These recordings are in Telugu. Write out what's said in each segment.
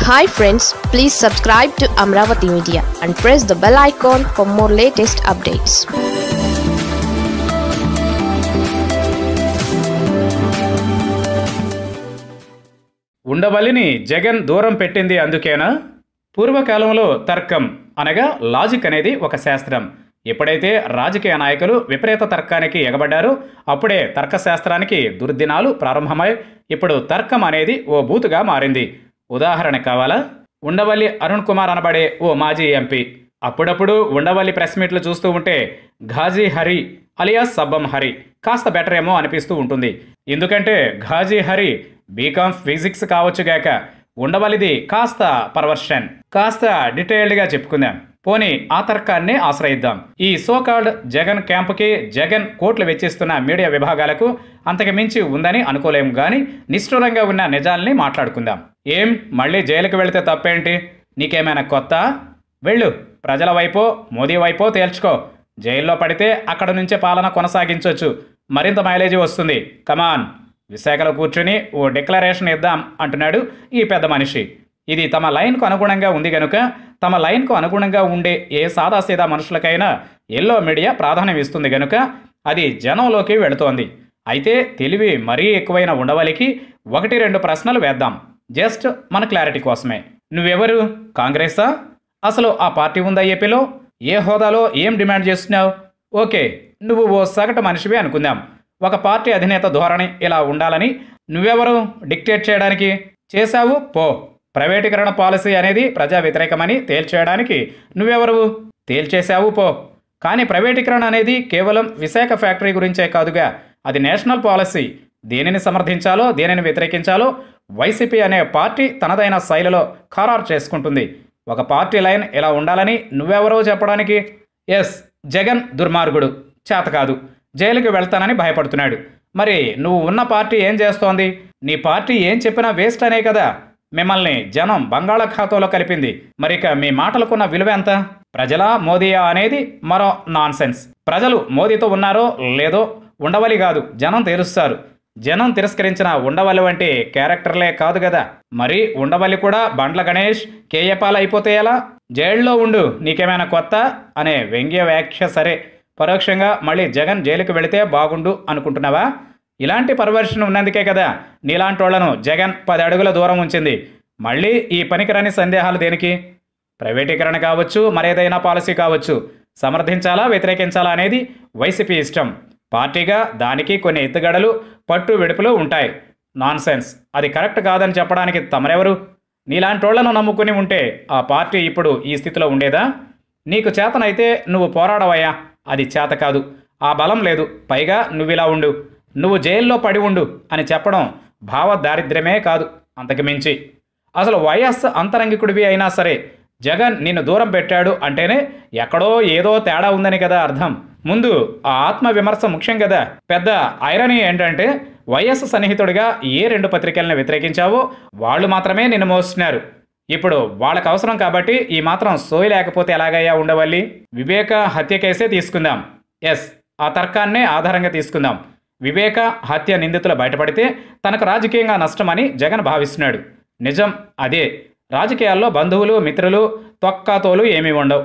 Hi friends, please subscribe to Amaravathi Media and press the bell icon for more latest updates. ఉండవల్లిని Jagan దూరం పెట్టింది అందుకేనా? పూర్వకాలంలో తర్కం అనగా లాజిక్ అనేది ఒక శాస్త్రం. ఎప్పుడైతే రాజకీయ నాయకులు విపరీత తర్కానికి ఎగబడ్డారో అప్పుడే తర్కశాస్త్రానికి దుర్దినాలు ప్రారంభమై ఇప్పుడు తర్కం అనేది ఓ బూతుగా మారింది. ఉదాహరణ కావాలా? ఉండవల్లి అరుణ్ కుమార్ అనబడే ఓ మాజీ ఎంపీ అప్పుడప్పుడు ఉండవల్లి ప్రెస్ మీట్లు చూస్తూ ఉంటే ఘాజీ హరి అలియాస్ సబ్బం హరి కాస్త బెటర్ ఏమో అనిపిస్తూ ఉంటుంది. ఎందుకంటే ఘాజీ హరి బీకామ్ ఫిజిక్స్ కావచ్చుగాక, ఉండవల్లిది కాస్త పర్వర్షన్. కాస్త డీటెయిల్డ్గా చెప్పుకుందాం. పోనీ ఆ తర్కాన్ని ఆశ్రయిద్దాం. ఈ సోకాల్డ్ జగన్ క్యాంపుకి జగన్ కోట్లు వెచ్చిస్తున్న మీడియా విభాగాలకు అంతకు మించి ఉందని అనుకోలేము, కానీ నిష్ఠూరంగా ఉన్న నిజాల్ని మాట్లాడుకుందాం. ఏం మళ్ళీ జైలుకి వెళితే తప్పేంటి? నీకేమైనా కొత్త? వెళ్ళు, ప్రజల వైపో మోదీ వైపో తేల్చుకో. జైల్లో పడితే అక్కడ నుంచే పాలన కొనసాగించవచ్చు, మరింత మైలేజీ వస్తుంది. కమాన్, విశాఖలో కూర్చుని ఓ డిక్లరేషన్ ఇద్దాం అంటున్నాడు ఈ పెద్ద మనిషి. ఇది తమ లైన్కు అనుగుణంగా ఉంది గనుక తమ లైన్కు అనుగుణంగా ఉండే ఏ సాదాసీదా మనుషులకైనా ఎల్లో మీడియా ప్రాధాన్యం ఇస్తుంది గనుక అది జనంలోకి వెళుతోంది. అయితే తెలివి మరీ ఎక్కువైన ఉండవల్లికి 1-2 ప్రశ్నలు వేద్దాం, జస్ట్ మన క్లారిటీ కోసమే. నువ్వెవరు? కాంగ్రెసా? అసలు ఆ పార్టీ ఉందా ఏపీలో? ఏ హోదాలో ఏం డిమాండ్ చేస్తున్నావు? ఓకే, నువ్వు ఓ సగటు మనిషివే అనుకుందాం. ఒక పార్టీ అధినేత ధోరణి ఇలా ఉండాలని నువ్వెవరు డిక్టేట్ చేయడానికి? చేశావు పో. ప్రైవేటీకరణ పాలసీ అనేది ప్రజా వ్యతిరేకమని తేల్చేయడానికి నువ్వెవరు? తేల్చేశావు పో. కానీ ప్రైవేటీకరణ అనేది కేవలం విశాఖ ఫ్యాక్టరీ గురించే కాదుగా, అది నేషనల్ పాలసీ. దేనిని సమర్థించాలో దేనిని వ్యతిరేకించాలో వైసీపీ అనే పార్టీ తనదైన శైలిలో ఖరారు చేసుకుంటుంది. ఒక పార్టీ లైన్ ఇలా ఉండాలని నువ్వెవరో చెప్పడానికి? ఎస్, జగన్ దుర్మార్గుడు, చేతకాదు, జైలుకి వెళ్తానని భయపడుతున్నాడు. మరి నువ్వు ఉన్న పార్టీ ఏం చేస్తోంది? నీ పార్టీ ఏం చెప్పినా వేస్ట్ అనే కదా మిమ్మల్ని జనం బంగాళాఖాతంలో కలిపింది. మరిక మీ మాటలకున్న విలువ ఎంత? ప్రజలా మోదీయా అనేది మరో నాన్సెన్స్. ప్రజలు మోదీతో ఉన్నారో లేదో ఉండవల్లి కాదు, జనం తెలుస్తారు. జనం తిరస్కరించిన ఉండవల్లి వంటి క్యారెక్టర్లే కాదు కదా. మరి ఉండవల్లి కూడా బండ్ల గణేష్, కేయపాల్ అయిపోతే ఎలా? జైల్లో ఉండు, నీకేమైనా కొత్త అనే వ్యంగ్య వ్యాఖ్య సరే, పరోక్షంగా మళ్ళీ జగన్ జైలుకి వెళితే బాగుండు అనుకుంటున్నావా? ఇలాంటి పర్వర్షన్ ఉన్నందుకే కదా నీలాంటి వాళ్లను జగన్ 10 అడుగుల దూరం ఉంచింది. మళ్ళీ ఈ పనికిరాని సందేహాలు దేనికి? ప్రైవేటీకరణ కావచ్చు, మరేదైనా పాలసీ కావచ్చు, సమర్థించాలా వ్యతిరేకించాలా అనేది వైసీపీ ఇష్టం. పార్టీగా దానికి కొన్ని ఎత్తుగడలు పట్టు విడుపులు ఉంటాయి. నాన్సెన్స్. అది కరెక్ట్ కాదని చెప్పడానికి తమరెవరు? నీలాంటి వాళ్లను నమ్ముకుని ఉంటే ఆ పార్టీ ఇప్పుడు ఈ స్థితిలో ఉండేదా? నీకు చేతనైతే నువ్వు పోరాడవయ్యా, అది చేత కాదు, ఆ బలం లేదు, పైగా నువ్విలా ఉండు, నువ్వు జైల్లో పడి ఉండు అని చెప్పడం భావ దారిద్ర్యమే కాదు, అంతకుమించి. అసలు వైఎస్ అంతరంగికుడివి అయినా సరే జగన్ నిన్ను దూరం పెట్టాడు అంటేనే ఎక్కడో ఏదో తేడా ఉందని కదా అర్థం. ముందు ఆ ఆత్మవిమర్శ ముఖ్యం కదా. పెద్ద ఐరనీ ఏంటంటే వైఎస్ సన్నిహితుడిగా ఏ 2 పత్రికలను వ్యతిరేకించావో వాళ్ళు మాత్రమే నిన్ను మోస్తున్నారు. ఇప్పుడు వాళ్ళకు అవసరం కాబట్టి ఈ మాత్రం సోయి లేకపోతే ఎలాగయ్యా ఉండవల్లి? వివేక హత్య కేసే తీసుకుందాం. ఎస్, ఆ తర్కాన్నే ఆధారంగా తీసుకుందాం. వివేక హత్య నిందితులు బయటపడితే తనకు రాజకీయంగా నష్టమని జగన్ భావిస్తున్నాడు. నిజం అదే. రాజకీయాల్లో బంధువులు మిత్రులు తొక్కాతోలు ఏమీ ఉండవు.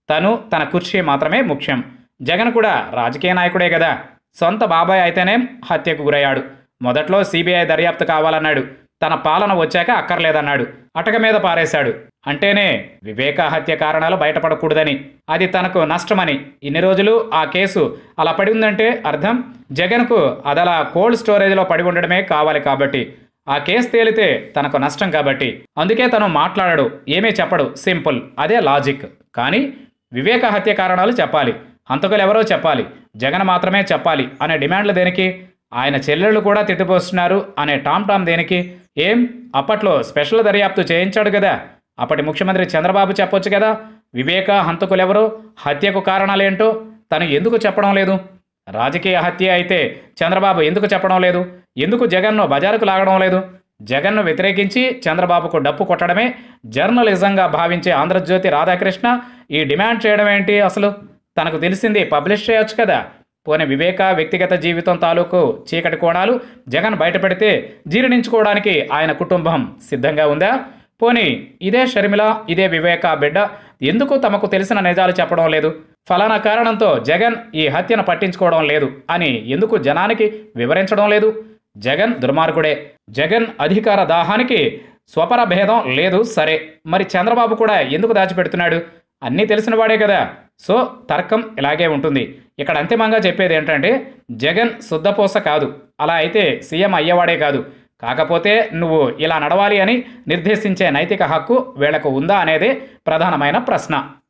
తన కుర్చీ మాత్రమే ముఖ్యం. జగన్ కూడా రాజకీయ నాయకుడే కదా. సొంత బాబాయ్ అయితేనేం హత్యకు గురయ్యాడు. మొదట్లో సిబిఐ దర్యాప్తు కావాలన్నాడు, తన పాలన వచ్చాక అక్కర్లేదన్నాడు, అటక మీద పారేశాడు. అంటేనే వివేక హత్య కారణాలు బయటపడకూడదని, అది తనకు నష్టమని. ఇన్ని రోజులు ఆ కేసు అలా పడి ఉందంటే అర్థం జగన్కు అదలా కోల్డ్ స్టోరేజ్లో పడి ఉండడమే కావాలి కాబట్టి. ఆ కేసు తేలితే తనకు నష్టం కాబట్టి. అందుకే తను మాట్లాడడు, ఏమీ చెప్పడు, సింపుల్. అదే లాజిక్. కానీ వివేక హత్య కారణాలు చెప్పాలి, హంతకులు ఎవరో చెప్పాలి, జగన్ మాత్రమే చెప్పాలి అనే డిమాండ్లు దేనికి? ఆయన చెల్లెళ్ళు కూడా తిట్టిపోస్తున్నారు అనే టామ్ దేనికి? ఏం అప్పట్లో స్పెషల్ దర్యాప్తు చేయించాడు కదా, అప్పటి ముఖ్యమంత్రి చంద్రబాబు చెప్పొచ్చు కదా. వివేక హంతకులెవరో, హత్యకు కారణాలేంటో తను ఎందుకు చెప్పడం లేదు? రాజకీయ హత్య అయితే చంద్రబాబు ఎందుకు చెప్పడం లేదు? ఎందుకు జగన్ను బజారుకు లాగడం లేదు? జగన్ను వ్యతిరేకించి చంద్రబాబుకు డప్పు కొట్టడమే జర్నలిజంగా భావించే ఆంధ్రజ్యోతి రాధాకృష్ణ ఈ డిమాండ్ చేయడం ఏంటి అసలు? తనకు తెలిసింది పబ్లిష్ చేయొచ్చు కదా. పోనీ వివేక వ్యక్తిగత జీవితం తాలూకు చీకటి కోణాలు జగన్ బయటపెడితే జీర్ణించుకోవడానికి ఆయన కుటుంబం సిద్ధంగా ఉందా? పోనీ ఇదే షర్మిల, ఇదే వివేక బిడ్డ ఎందుకు తమకు తెలిసిన నిజాలు చెప్పడం లేదు, ఫలానా కారణంతో జగన్ ఈ హత్యను పట్టించుకోవడం లేదు అని ఎందుకు జనానికి వివరించడం లేదు? జగన్ దుర్మార్గుడే. జగన్ అధికార దాహానికి స్వపర భేదం లేదు, సరే. మరి చంద్రబాబు కూడా ఎందుకు దాచిపెడుతున్నాడు? అన్నీ తెలిసిన వాడే కదా. సో తర్కం ఇలాగే ఉంటుంది. ఇక్కడ అంతిమంగా చెప్పేది ఏంటంటే, జగన్ శుద్ధపూస కాదు, అలా అయితే సీఎం అయ్యేవాడే కాదు. కాకపోతే నువ్వు ఇలా నడవాలి అని నిర్దేశించే నైతిక హక్కు వీళ్లకు ఉందా అనేదే ప్రధానమైన ప్రశ్న.